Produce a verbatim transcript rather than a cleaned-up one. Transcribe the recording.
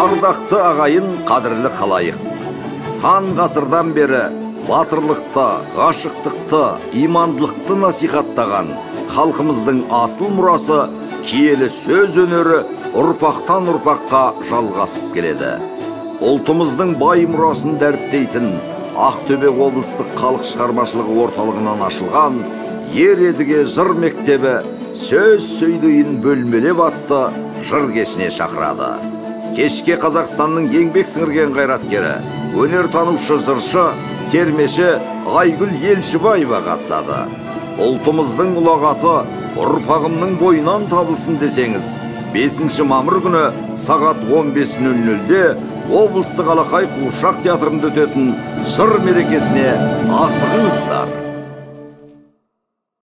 Ардақты ағайын, қадірлі қалайық. Сан ғасырдан бері батырлықты, ғашықтықты, имандылықты насихаттаған халқымыздың асыл мұрасы киелі сөз өнері ұрпақтан ұрпаққа жалғасып келеді. Ұлтымыздың бай мұрасын дәріптейтін Ақтөбе облыстық халық шығармашылығы орталығынан ашылған Ер едіге жыр мектебі сөз сөйлейін бөлмелеп атты жыр кешіне шақырады. Кешке Қазақстанның еңбек сіңірген қайраткері, өнертанушы жыршы, термеші Айгүл Елшібаева қатысады. Ұлтымыздың ұлағаты ұрпағымның бойынан табылсын десеңіз, бесінші мамыр күні сағат он бес нөл нөлде облыстық Алақай қуыршақ театрында өтетін жыр мерекесіне асығыңыздар.